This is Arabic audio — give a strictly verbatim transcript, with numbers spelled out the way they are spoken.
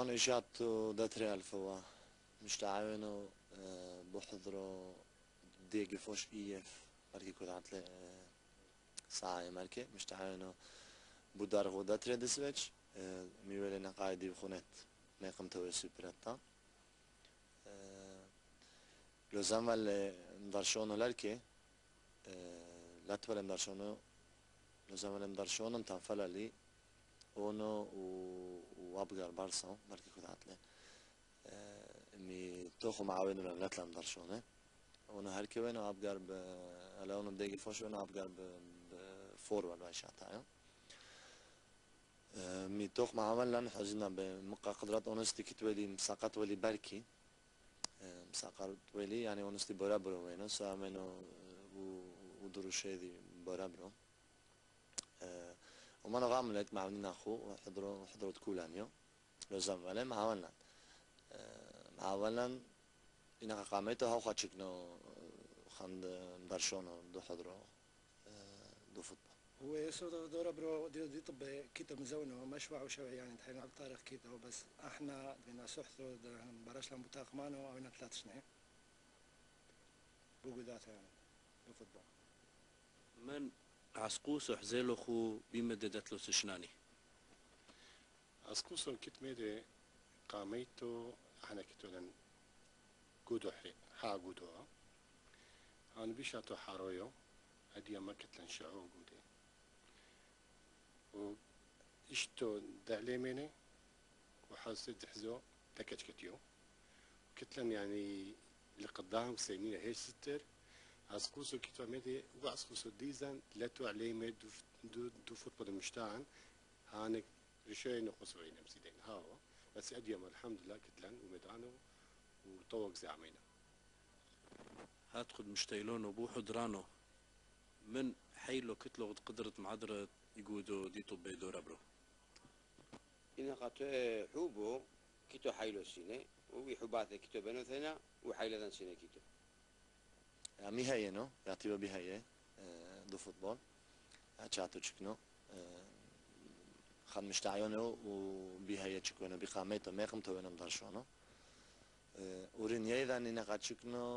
من إشاعته داتري ألفوا مش تعاونوا بحضروا ديجي فوش إيف مركي كود عطلي ساعة مركي مش تعاونوا بودارغو داتري دسويتش ميولي نقايدي بخونت ناقم توي سوبرتا لو زمل مدرشونو لالكي لاتوال مدرشونو لو زمل مدرشونو تنفلا لي اونو وابقر بارسا مركي كود عطلي مي توخو معاونو لنتلا مدرشونو اونو هالكي وينو ابقر ب الاونو بديجي فوش وينو ابقر بفورورد وايشاتا ميتوخ معامل لان حزنا بمقا قدرات اونستي كتولي مساقات ولي بركي مساقات ولي يعني اونستي برابرو وينو سامنو ودروشي دي برابرو وما نغاملت معاونين اخو وحضروا حضروا تكولانيو لو زمالي معاولنا معاولنا إنها قامته هاو خاتشكنو خند مدرشونو دو حضروا دو فوتبول هو يسود دورة برو دي دي طب كيتو مزونه مشروع وشوي يعني تحين على طارق كيتو بس احنا بدنا سحثو براش لهم بطاق مانو او ثلاث سنين بوجودات يعني بالفوتبول من عسقوس حزيلو خو بمددت له سشناني عسقوس كيت ميدي قاميتو احنا كيتو لن جودو حي ها جودو انا بيشاتو حارويو هدي ما كتلن شعو جودي و اشتو دعليميني وحاسد حزو تكتش كتيو كتلن يعني اللي قدام سينينا هيش ستر عسقوسو كتو ميدي وعسقوسو ديزان لاتو عليمي دو دو, دو فوتبول مشتاعن هانك رشاين وقصوين امسيدين هاو بس اديما الحمد لله كتلن وميدانو وطوق زعمينا هاتخد مشتايلون وبو حضرانو من حيلو كتلو قدرت معدرة يقودو ديتو بيدو ربرو إن قطع حوبو كيتو حيلو سيني وحباته كيتو بنو ثنا وحيلة سيني كيتو مي هي نو يعطيو بي هي دو فوتبول اتشاتو تشكنو خد مشتعيونو وبي هي تشكونو بقاميتو ميقمتو وينو مدرشونو ورين يايضا إن قد تشكنو